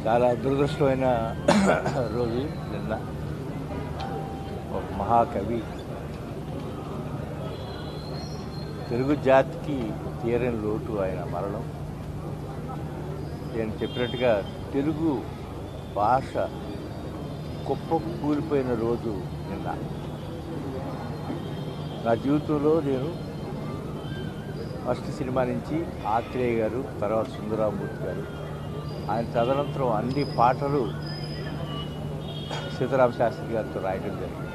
చాలా దురదృష్టమైన రోజు నిన్న. ఒక మహాకవి, తెలుగు జాతికి తీరని లోటు ఆయన మరణం. నేను చెప్పినట్టుగా తెలుగు భాష కూలిపోయిన రోజు నిన్న. నా జీవితంలో నేను ఫస్ట్ సినిమా నుంచి ఆత్రేయ గారు, తర్వాత సుందరరామూర్తి గారు, ఆయన తదనంతరం అన్ని పాటలు సీతారామ శాస్త్రి గారితో రాయడం జరిగింది.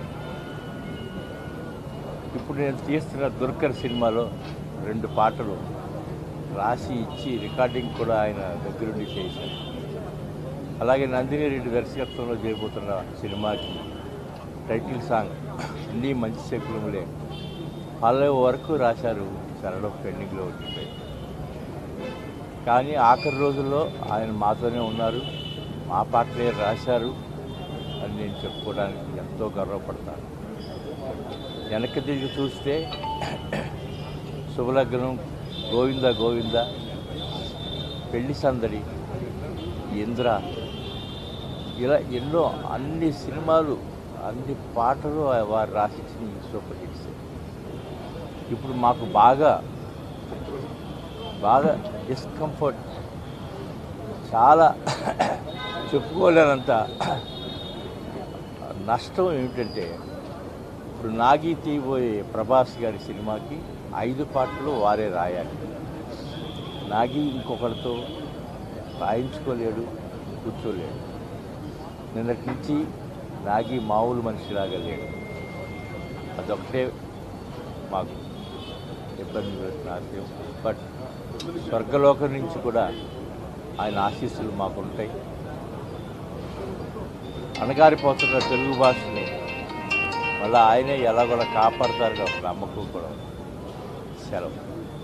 ఇప్పుడు నేను తీస్తున్న దుర్కర్ సినిమాలో 2 పాటలు రాసి ఇచ్చి రికార్డింగ్ కూడా ఆయన దగ్గరుండి చేశారు. అలాగే నందిని రెడ్డి దర్శకత్వంలో చేయబోతున్న సినిమాకి టైటిల్ సాంగ్ అన్నీ మంచి శకులములే పల్లవి వరకు రాశారు. చరణం పెండింగ్లో ఉండిపోయింది. కానీ ఆఖరి రోజుల్లో ఆయన మాతోనే ఉన్నారు, మా పాటలే రాశారు అని నేను చెప్పుకోవడానికి ఎంతో గర్వపడతాను. వెనక్కి తిరిగి చూస్తే శుభలగ్నం, గోవింద గోవింద, పెళ్లి సందడి, ఇంద్ర, ఇలా ఎన్నో అన్ని సినిమాలు, అన్ని పాటలు వారు రాసిచ్చిన సూపర్ హిట్స్. ఇప్పుడు మాకు బాగా డిస్కంఫర్ట్, చాలా చెప్పుకోలేనంత నష్టం ఏమిటంటే, ఇప్పుడు నాగి తీయబోయే ప్రభాస్ గారి సినిమాకి 5 పాటలు వారే రాయాలి. నాగి ఇంకొకరితో రాయించుకోలేడు, కూర్చోలేడు. నిన్నటి నుంచి నాగి మామూలు మనిషిలాగా లేడు. అదొకటే మాకు ఇబ్బంది పెడుతున్న ఆశయం. బట్ స్వర్గలోకం నుంచి కూడా ఆయన ఆశీస్సులు మాకు ఉంటాయి. అణగారిపోతున్న తెలుగు భాషని మళ్ళీ ఆయనే ఎలాగోలా కాపాడతారని ఒక నమ్మకం కూడా ఉంది. సెలవు.